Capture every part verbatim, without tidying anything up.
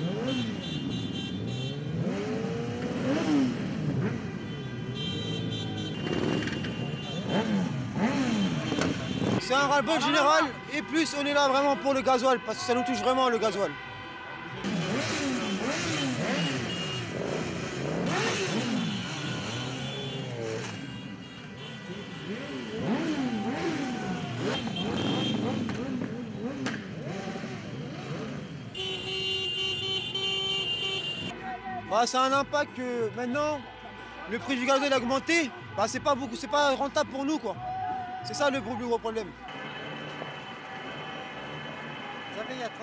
C'est un ras-le-bol général et plus on est là vraiment pour le gasoil parce que ça nous touche vraiment le gasoil. Bah, ça a un impact que maintenant le prix du gasoil a augmenté, bah, c'est pas beaucoup, c'est pas rentable pour nous quoi. C'est ça le plus gros problème. Vous savez, il y a trop...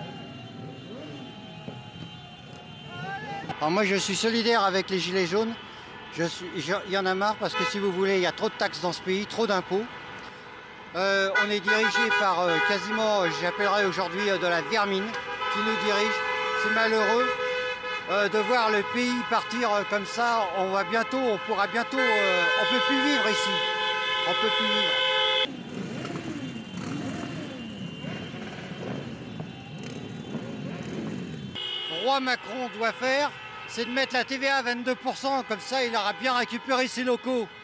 Alors moi je suis solidaire avec les gilets jaunes. Je suis, je, il y en a marre parce que si vous voulez, il y a trop de taxes dans ce pays, trop d'impôts. Euh, on est dirigé par euh, quasiment, j'appellerais aujourd'hui euh, de la vermine qui nous dirige. C'est malheureux euh, de voir le pays partir euh, comme ça. On va bientôt, on pourra bientôt, euh, on peut plus vivre ici. On peut plus vivre. Le roi Macron doit faire, c'est de mettre la T V A à vingt-deux pour cent, comme ça il aura bien récupéré ses locaux.